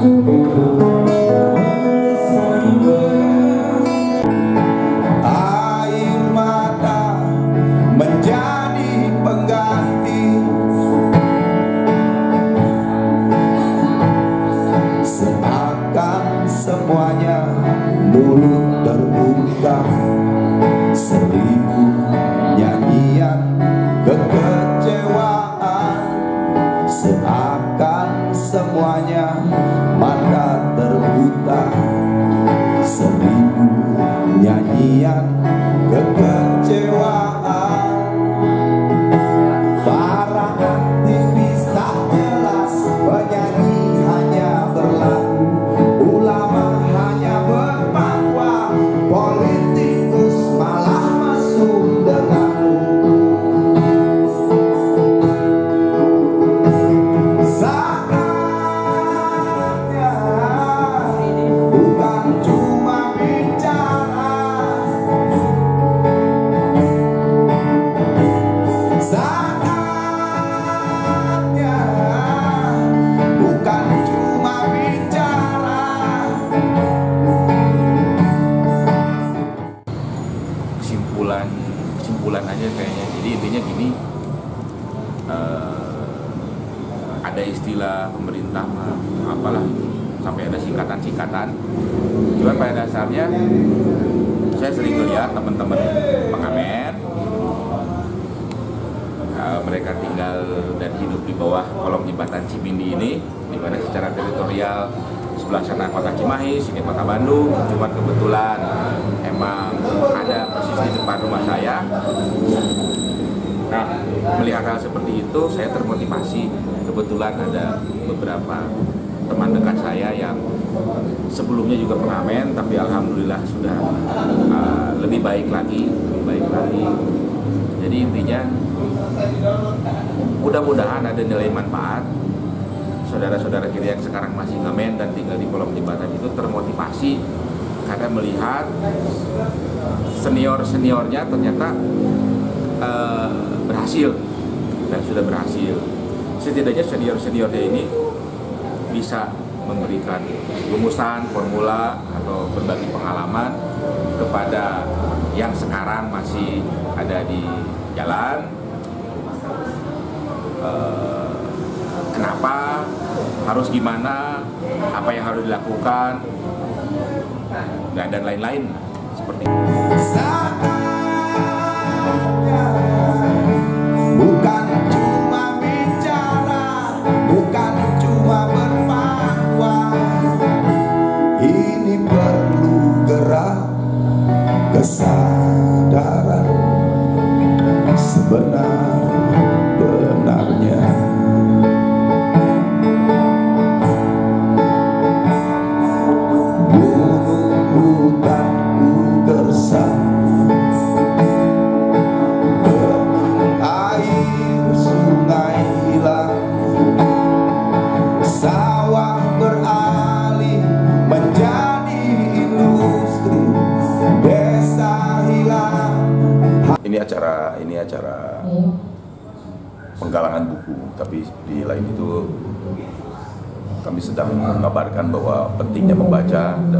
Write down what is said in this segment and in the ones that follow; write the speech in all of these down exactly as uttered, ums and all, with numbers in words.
Air mata menjadi pengganti, seakan semuanya mulut terbuka, seribu nyanyian kekecewaan, seakan semuanya mata terbuka, seribu nyanyian kekecewaan. Para aktivis tak jelas, penyanyi hanya berlagu, ulama hanya berfatwa, politikus malah masuk denganmu. Saatnya bukan cuma bicara, saatnya bukan cuma bicara. Kesimpulan kesimpulan aja kayaknya. Jadi intinya gini, eh, ada istilah pemerintah mah, apalah sampai ada singkatan-singkatan. Cuma pada dasarnya saya sering lihat teman-teman pengamen, eh, mereka tinggal dan hidup di bawah kolong jembatan Cimindi ini, di mana secara teritorial sebelah sana kota Cimahi, sini kota Bandung. Cuma kebetulan emang ada persis di depan rumah saya. Nah, melihat hal seperti itu, saya termotivasi. Kebetulan ada beberapa teman dekat saya yang sebelumnya juga pengamen, tapi alhamdulillah sudah uh, lebih baik lagi, lebih baik lagi. Jadi intinya, mudah-mudahan ada nilai manfaat. Saudara-saudara kita yang sekarang masih ngamen dan tinggal di kolong jembatan itu termotivasi karena melihat senior-seniornya ternyata uh, berhasil dan sudah berhasil. Setidaknya senior-seniornya ini bisa memberikan rumusan, formula, atau berbagi pengalaman kepada yang sekarang masih ada di jalan. Uh, kenapa, harus gimana, apa yang harus dilakukan, dan dan lain-lain seperti itu. Saatnya bukan cuma bicara, bukan cuma berfatwa, ini perlu gerak kesadaran sebenar-benarnya. Sawah beralih menjadi industri, desa hilang. Ini acara ini acara penggalangan buku, tapi di lain itu kami sedang mengabarkan bahwa pentingnya membaca dan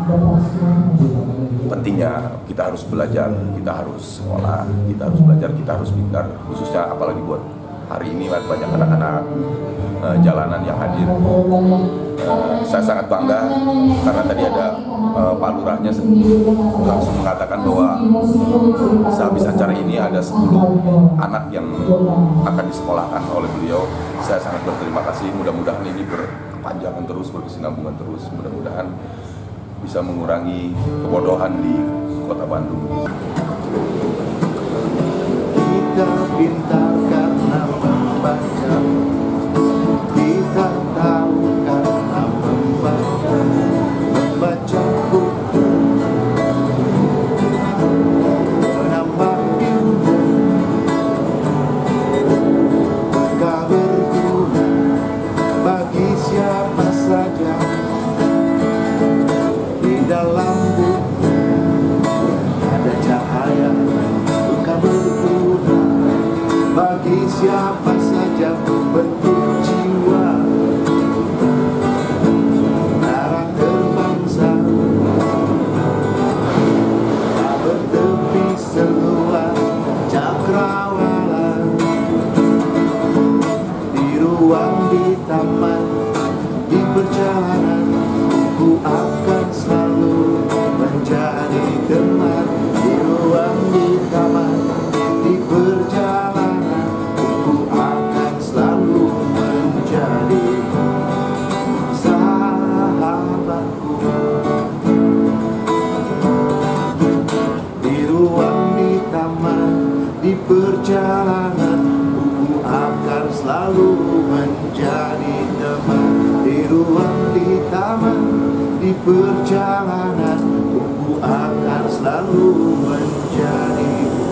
pentingnya kita harus belajar, kita harus sekolah, kita harus belajar, kita harus pintar, khususnya apalagi buat hari ini banyak anak-anak uh, jalanan yang hadir. Uh, saya sangat bangga karena tadi ada uh, Pak Lurahnya langsung mengatakan bahwa sehabis acara ini ada sepuluh anak yang akan disekolahkan oleh beliau. Saya sangat berterima kasih, mudah-mudahan ini berkepanjangan terus, berkesinambungan terus, mudah-mudahan bisa mengurangi kebodohan di kota Bandung. Kita pintar karena membaca, kita tahu karena membaca, membaca buku, menambah ilmu, maka berguna bagi siapa saja. Di dalam buku ada cahaya, maka berguna bagi siapa perjalanan, buku akan selalu menjadi teman. Di ruang, di taman, di perjalanan, buku akan selalu menjadi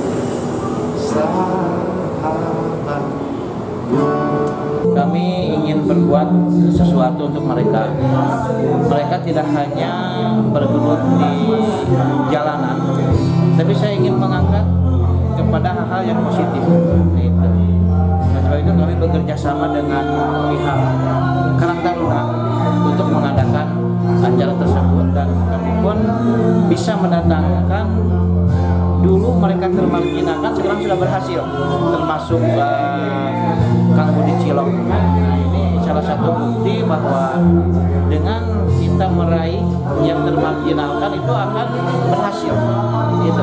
sahabatku. Kami ingin berbuat sesuatu untuk mereka. Mereka tidak hanya bergelut di jalanan, tapi saya ingin mengangkat kepada hal-hal yang positif. Itu. Nah, sebab itu kami bekerja sama dengan pihak Karang Taruna untuk mengadakan acara tersebut, dan kami pun bisa mendatangkan. Dulu mereka termarginalkan, sekarang sudah berhasil, termasuk uh, Kang Budi Cilok. Nah, ini salah satu bukti bahwa dengan kita meraih yang termarginalkan itu akan berhasil. Gitu.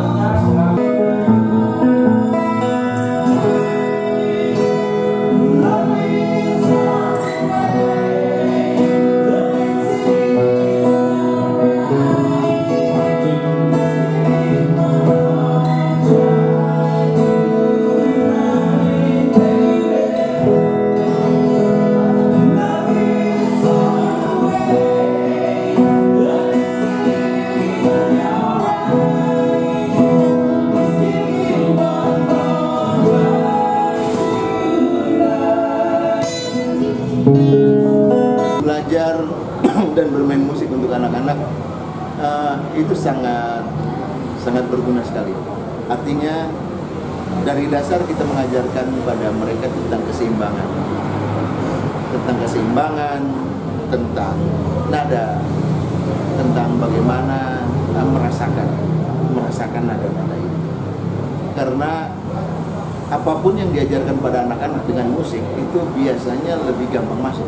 Belajar dan bermain musik untuk anak-anak uh, itu sangat sangat berguna sekali. Artinya dari dasar kita mengajarkan kepada mereka tentang keseimbangan, tentang keseimbangan, tentang nada, tentang bagaimana uh, merasakan merasakan nada-nada itu. Karena apapun yang diajarkan pada anak-anak dengan musik itu biasanya lebih gampang masuk.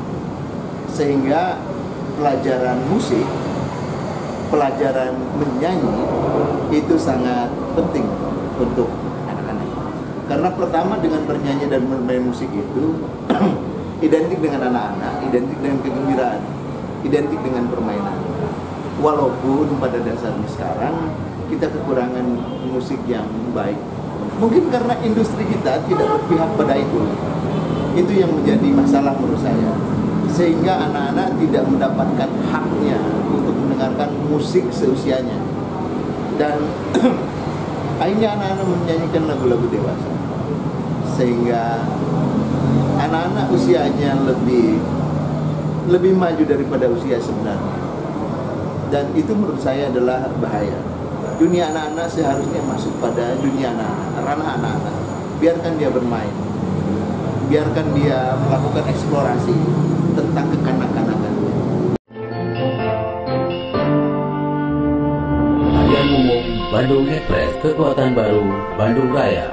Sehingga pelajaran musik, pelajaran menyanyi itu sangat penting untuk anak-anak. Karena pertama dengan bernyanyi dan bermain musik itu identik dengan anak-anak, identik dengan kegembiraan, identik dengan permainan. Walaupun pada dasarnya sekarang kita kekurangan musik yang baik. Mungkin karena industri kita tidak berpihak pada itu. Itu yang menjadi masalah menurut saya. Sehingga anak-anak tidak mendapatkan haknya untuk mendengarkan musik seusianya. Dan akhirnya anak-anak menyanyikan lagu-lagu dewasa. Sehingga anak-anak usianya lebih lebih maju daripada usia sebenarnya. Dan itu menurut saya adalah bahaya. Dunia anak-anak seharusnya masuk pada dunia anak-anak, ranah anak-anak. Biarkan dia bermain, biarkan dia melakukan eksplorasi tentang kekanak-kanakannya. Harian Umum Bandung Ekspres, Kekuatan Baru, Bandung Raya.